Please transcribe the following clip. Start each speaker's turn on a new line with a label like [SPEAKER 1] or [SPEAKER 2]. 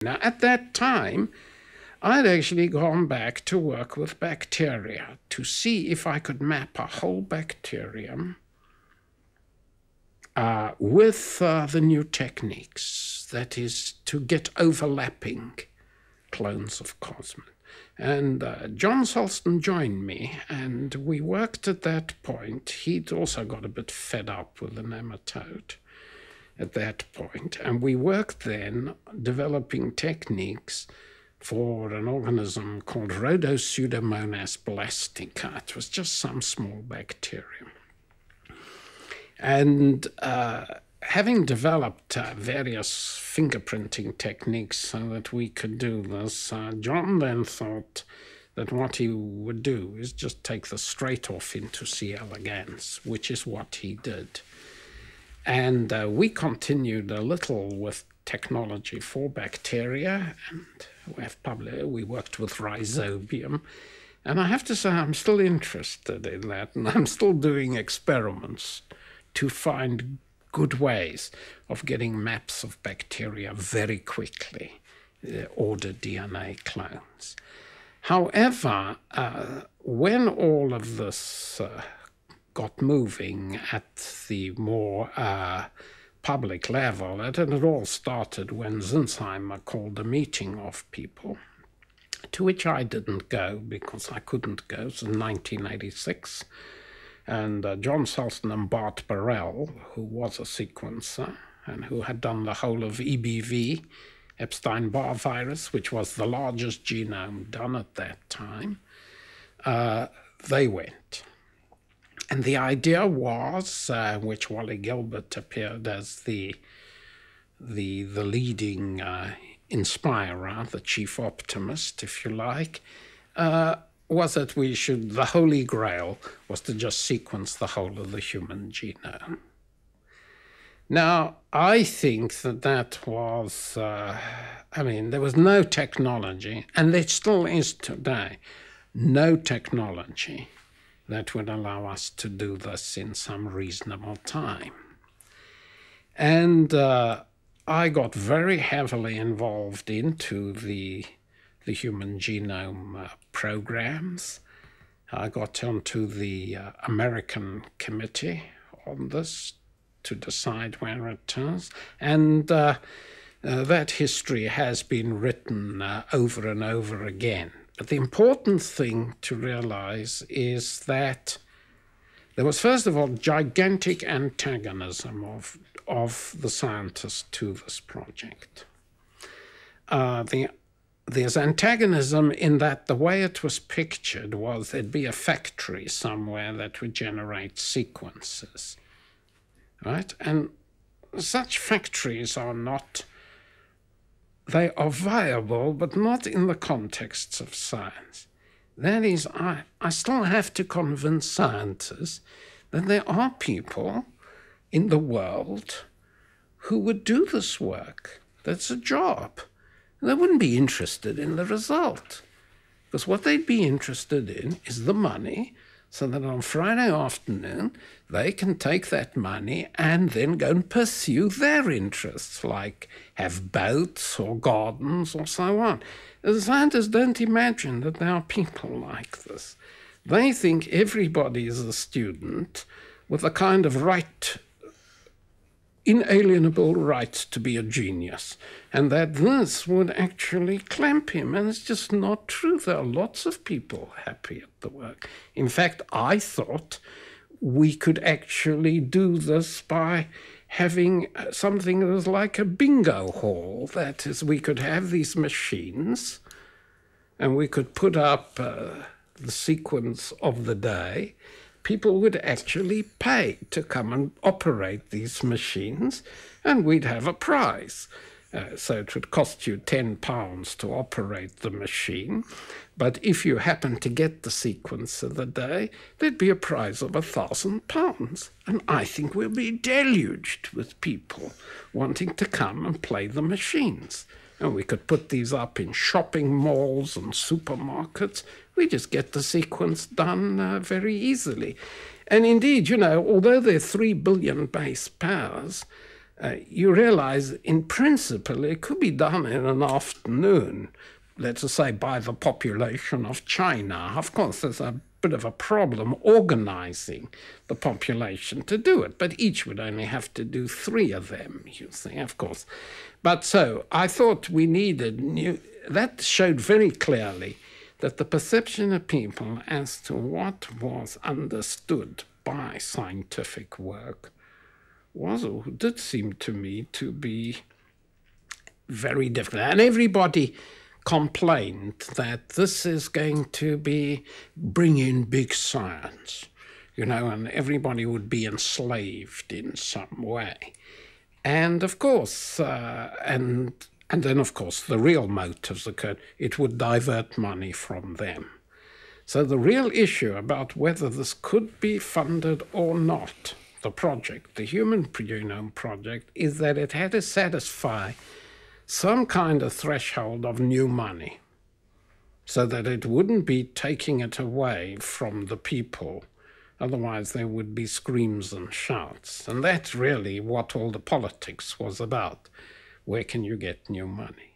[SPEAKER 1] Now, at that time, I'd actually gone back to work with bacteria to see if I could map a whole bacterium with the new techniques, that is, to get overlapping clones of cosmids. And John Sulston joined me, and we worked at that point. He'd also got a bit fed up with the nematode at that point, and we worked then developing techniques for an organism called Rhodopseudomonas blastica. It was just some small bacterium. And having developed various fingerprinting techniques so that we could do this, John then thought that what he would do is just take this straight off into C. elegans, which is what he did. And we continued a little with technology for bacteria, and we worked with Rhizobium. And I have to say, I'm still interested in that, and I'm still doing experiments to find good ways of getting maps of bacteria very quickly, ordered DNA clones. However, when all of this got moving at the more public level, it all started when Sinsheimer called a meeting of people, to which I didn't go because I couldn't go. It was in 1986. And John Sulston and Bart Barrell, who was a sequencer and who had done the whole of EBV, Epstein-Barr Virus, which was the largest genome done at that time, they went. And the idea was, which Wally Gilbert appeared as the leading inspirer, the chief optimist, if you like, was that the Holy Grail was to just sequence the whole of the human genome. Now, I think that was, there was no technology, and there still is today, no technology that would allow us to do this in some reasonable time. And I got very heavily involved into the human genome programs. I got onto the American committee on this to decide where it is. And that history has been written over and over again. But the important thing to realize is that there was, first of all, gigantic antagonism of the scientists to this project. There's antagonism in that the way it was pictured was there'd be a factory somewhere that would generate sequences, right? And such factories are not, they are viable, but not in the context of science. That is, I still have to convince scientists that there are people in the world who would do this work. That's a job. They wouldn't be interested in the result, because what they'd be interested in is the money, so that on Friday afternoon they can take that money and then go and pursue their interests, like have boats or gardens or so on. The scientists don't imagine that there are people like this. They think everybody is a student with a kind of inalienable right to be a genius, and that this would actually clamp him. And it's just not true. There are lots of people happy at the work. In fact, I thought we could actually do this by having something that was like a bingo hall. That is, we could have these machines and we could put up the sequence of the day. People would actually pay to come and operate these machines, and we'd have a prize. So it would cost you £10 to operate the machine, but if you happen to get the sequence of the day, there'd be a prize of £1,000. And I think we'll be deluged with people wanting to come and play the machines. And we could put these up in shopping malls and supermarkets. We just get the sequence done very easily. And indeed, although there are 3 billion base pairs, you realize in principle it could be done in an afternoon, let's say by the population of China. Of course, there's a bit of a problem organizing the population to do it, but each would only have to do 3 of them, you see, of course. But so I thought we needed new, that showed very clearly that the perception of people as to what was understood by scientific work was, or did seem to me to be very different. And everybody complained that this is going to bring in big science, you know, and everybody would be enslaved in some way. And of course, and then of course the real motives occurred. It would divert money from them. So the real issue about whether this could be funded or not, the project, the Human Genome Project, is that it had to satisfy some kind of threshold of new money so that it wouldn't be taking it away from the people. Otherwise there would be screams and shouts. And that's really what all the politics was about. Where can you get new money?